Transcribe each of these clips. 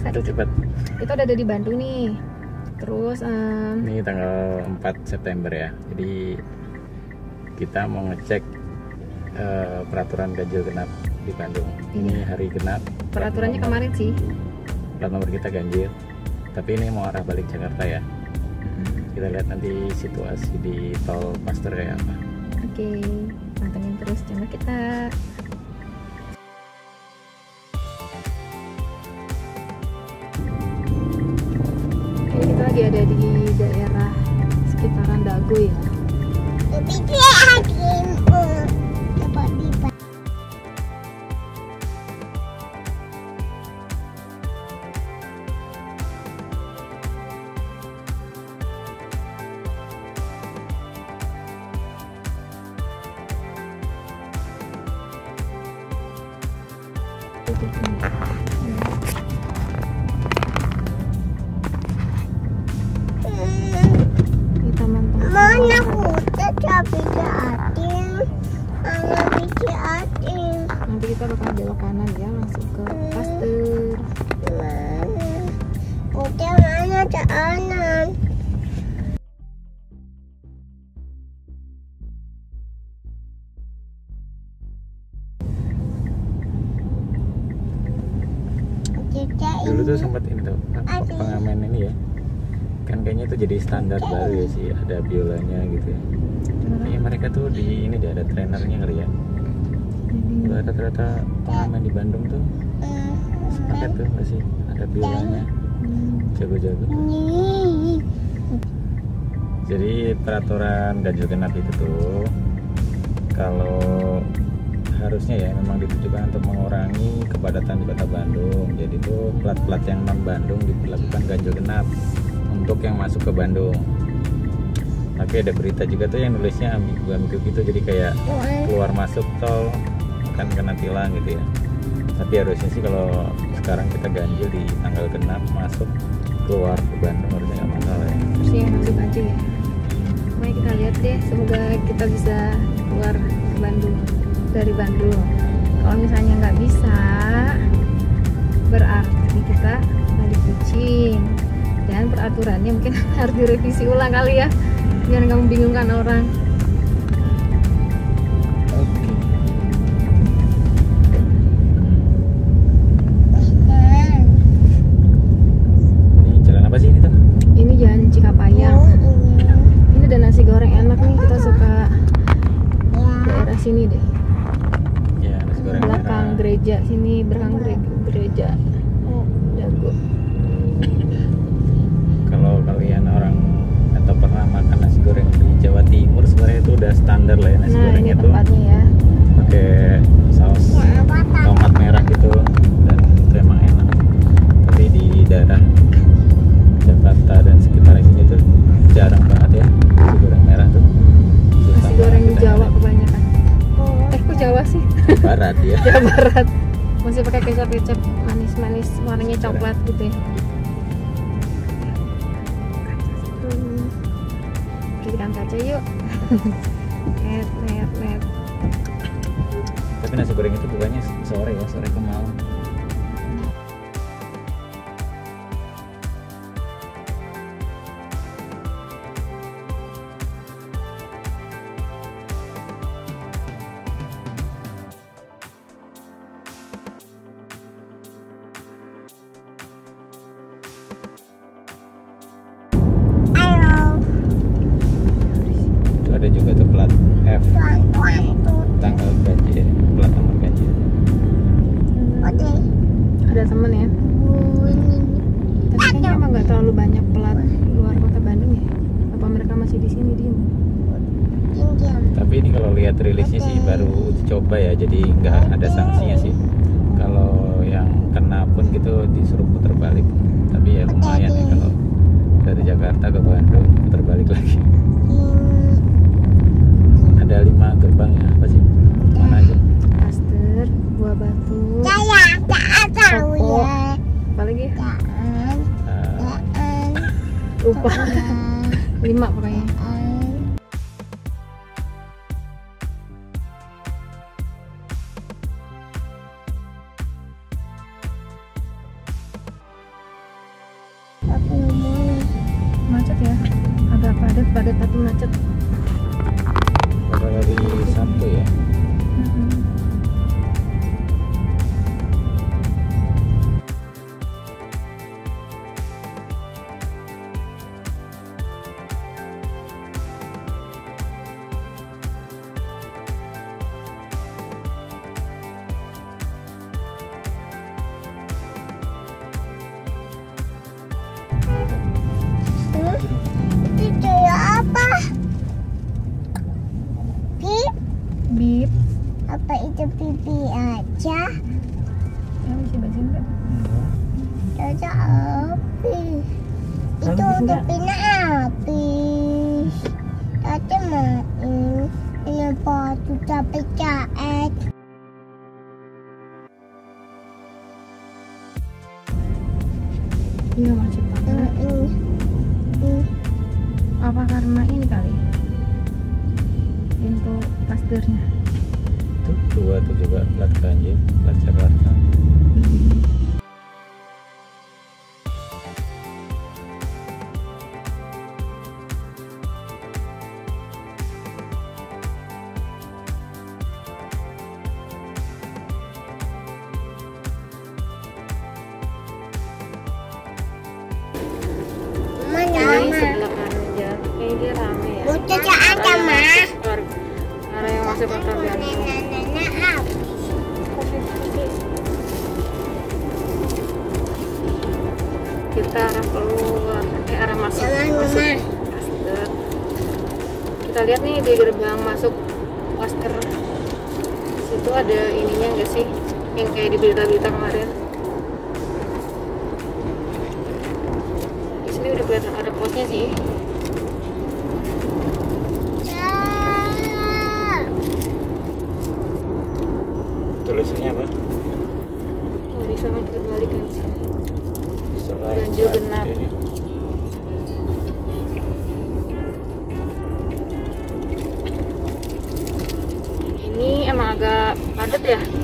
Itu cepat. Itu udah ada di Bandung nih. Terus Ini tanggal 4 September ya. Jadi kita mau ngecek peraturan ganjil genap di Bandung. Ini hari genap. peraturannya kemarin sih. Plat nomor kita ganjil. Tapi ini mau arah balik Jakarta ya. Kita lihat nanti situasi di tol Pasteur kayak apa. Oke, pantengin terus channel kita. Oke, kita lagi ada di daerah sekitaran Dago ya. Di taman-taman. Mana kuda cabai ating, anak ating. Nanti kita bakal belok kanan ya, langsung ke Pasteur. Kuda mana anak? Dulu tuh sempat ini tuh pengamen ini ya. Kan kayaknya itu jadi standar baru ya sih, ada biolanya gitu ya. Kayaknya mereka tuh di ini dia ada trainernya kali ya. Rata-rata pengamen di Bandung tuh sepaket tuh masih ada biolanya, jago-jago. Jadi peraturan ganjil genap itu tuh kalau harusnya ya memang ditujukan untuk mengurangi kepadatan di kota Bandung. Jadi itu plat-plat yang non Bandung diberlakukan ganjil genap untuk yang masuk ke Bandung. Tapi ada berita juga tuh yang nulisnya ambigu gitu, jadi kayak keluar masuk tol akan kena tilang gitu ya. Tapi harusnya sih kalau sekarang kita ganjil di tanggal genap masuk keluar ke Bandung harusnya nggak masalah ya. Terusnya masuk aja ya. Mari kita lihat deh, semoga kita bisa keluar ke Bandung dari Bandung. Kalau misalnya nggak bisa, berarti kita balik kucing. Dan peraturannya mungkin harus direvisi ulang kali ya, biar nggak membingungkan orang. Ini jalan apa sih ini tuh? Ini jalan Cikapayang. Ini ada nasi goreng enak nih, kita suka daerah sini deh. Ya, nasi goreng Belakang merah. gereja sini, belakang gereja Dago. Kalau kalian orang atau pernah makan nasi goreng di Jawa Timur, sebenarnya itu udah standar lah ya nasi Nah, ini gorengnya tuh tempatnya ya. pakai saus tomat merah gitu, dan itu emang enak. Tapi di daerah Jakarta dan sekitar sini tuh jarang banget ya nasi goreng merah tuh. Susah Nasi goreng banget kita Jawa nyari. kebanyakan. Kok Jawa sih? Barat ya. Jawa Barat. Masih pakai kecap-kecap manis-manis, warnanya coklat gitu ya. Oke, kita angkat aja yuk. Net. Tapi nasi goreng itu bukannya sore ya, sore ke malam. Itu ada juga tuh plat F, tanggal ganjil, plat nomor ganjil. Ada temen ya. Tapi kayaknya emang nggak terlalu banyak pelat luar kota Bandung ya. Apa mereka masih di sini diem? Tapi ini kalau lihat rilisnya sih baru uji coba ya, jadi nggak ada sanksinya sih. Kalau yang kena pun gitu disuruh putar balik. Tapi ya lumayan ya kalau dari Jakarta ke Bandung putar balik lagi. Ada 5 gerbang ya, apa sih? Mana aja? Pasteur, Buah Batu, apa lagi? Lupa. 5 pokoknya. ngomong. Macet ya, agak padat tapi macet. Pada hari Sabtu ya. Itu apa? Pip? Bip, Apa itu pipi aja? ya bisa bensin nggak? Ada api. Itu Bagus udah nggak? pina api. Tadi main. Kenapa sudah pecah? Iya macet banget. Apa karena ini kali? Pintu pasternya. Tuh dua tuh juga plat ganjil, plat Jakarta. Mana Ini mama? sebelah kanan aja. Kayaknya dia rame ya. Udah ada mah. Karena yang masuk kota Bandung. Nenek api. Kita arah keluar, arah masuk. Jangan mama. Paster. Kita lihat nih di gerbang masuk Paster. Situ ada ininya nggak sih? Yang kayak di berita-berita kemarin. Di sini udah kelihatan ada posnya sih. Tulisannya apa? Oh, di sana kita balik kan sih. Setelah Ganjil genap. ini. Ini emang agak padat ya. Tuh.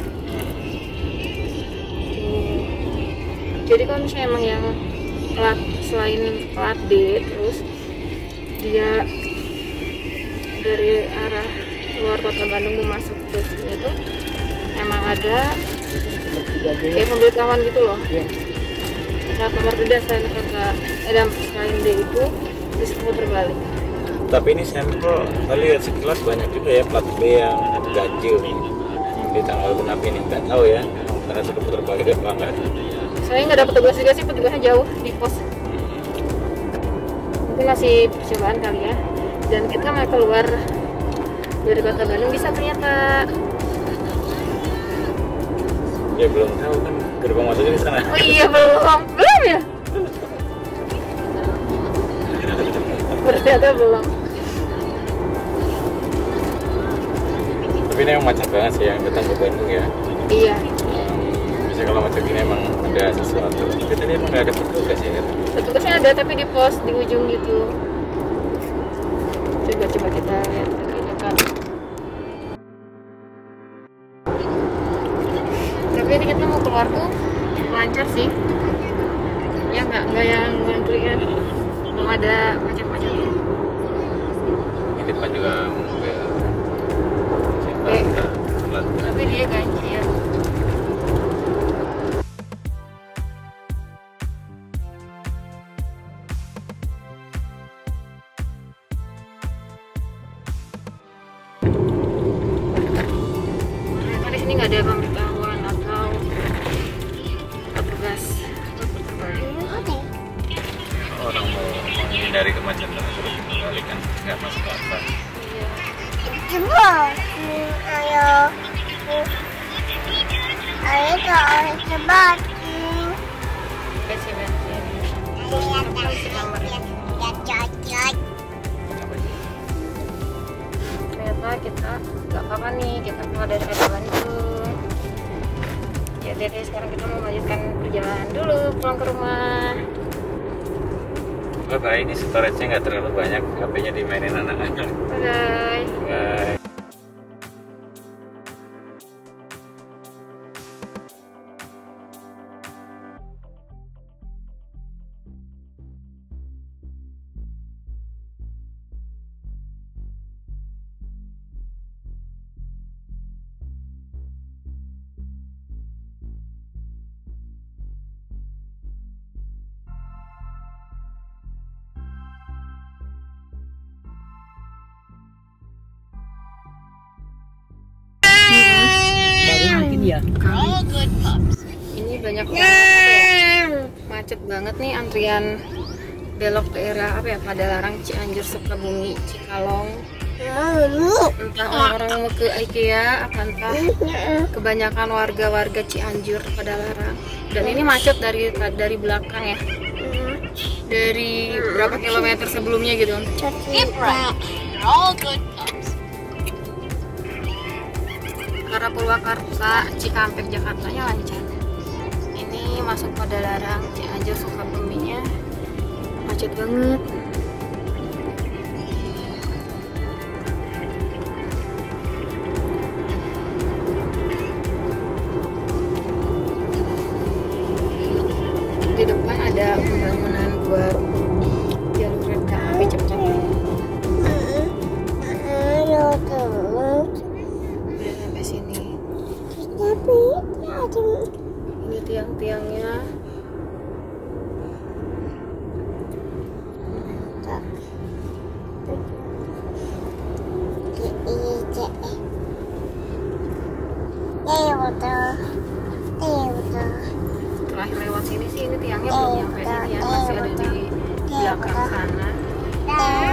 Jadi kalau misalnya emang yang plat selain plat D, terus dia dari arah luar kota Bandung mau masuk ke sini tuh emang ada kayak pemberitahuan gitu loh. Nah, nomor beda selain D itu disebut terbalik. Tapi ini sampel kali lihat sekilas banyak juga ya plat B yang ganjil yang di tanggal genap ini, nggak tahu ya karena sudah putar balik apa enggak. Saya nggak dapat tugas juga sih, petugasnya jauh di pos. Mungkin masih percobaan kali ya. Dan kita mau keluar dari kota Bandung bisa ternyata. Ya belum tahu kan gerbang masuknya di sana. Oh iya belum ya? Ternyata belum. Tapi ini emang macet banget sih yang datang ke Bandung ya. Iya. Bisa kalau macet gini emang ada sesuatu. Tapi tadi emang nggak ada petugas ya. Petugasnya ada tapi di pos di ujung gitu. Coba kita lihat lebih dekat. Tapi ini kita mau keluar tuh lancar sih. Ya nggak yang ngantri kan. Belum ada macet-macet. Di depan juga mobil. Eh. Plat. Tapi dia ganjil. Ternyata di sini nggak ada pemberitahuan atau petugas terbalik. Orang mau menghindari kemacetan suruh balik kan nggak masuk akal. Iya. Coba. Ayo. Ayo kalau coba. Kasih bensin. Ternyata kita nggak apa-apa nih, kita keluar dari kota Bandung. Ya jadi sekarang kita mau melanjutkan perjalanan dulu pulang ke rumah. Bye, ini storage-nya nggak terlalu banyak, HP-nya dimainin anak-anak. Bye. Bye. Iya. Ini banyak banget apa ya? Macet banget nih antrian belok daerah apa ya, Padalarang, Cianjur, Sukabumi, Cikalong. Entah orang mau ke IKEA apa entah kebanyakan warga-warga Cianjur Padalarang. Dan ini macet dari belakang ya. Dari berapa kilometer sebelumnya gitu. Karena Purwakarta, Cikampek, Jakartanya lancar. Ini masuk Padalarang, Cianjur, Sukabuminya macet banget. Di depan ada pembangunan baru jalur kereta api cepat. Udah sampai sini. Ini tiang-tiangnya. Terakhir lewat sini sih ini tiangnya belum nyampe sini ya, masih ada di belakang sana.